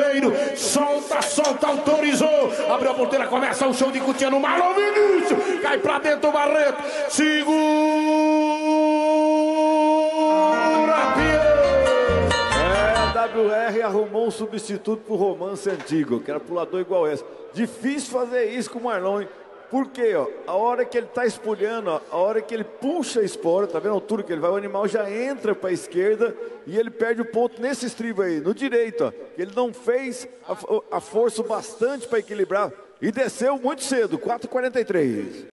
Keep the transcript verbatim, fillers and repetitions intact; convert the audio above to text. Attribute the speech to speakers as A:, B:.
A: goleiro. Solta, solta, autorizou. Abriu a porteira, começa o show de cutinha no Marlon Vinícius. Cai pra dentro o Barreto. Segura,
B: É, a W R arrumou um substituto pro romance antigo, que era pulador igual esse. Difícil fazer isso com o Marlon, hein? Por quê, ó? A hora que ele tá espulhando, ó, a hora que ele puxa a espora, tá vendo a altura que ele vai? O animal já entra pra esquerda e ele perde o ponto nesse estribo aí, no direito, ó. Ele não fez a, a força bastante para equilibrar e desceu muito cedo, quatro e quarenta e três.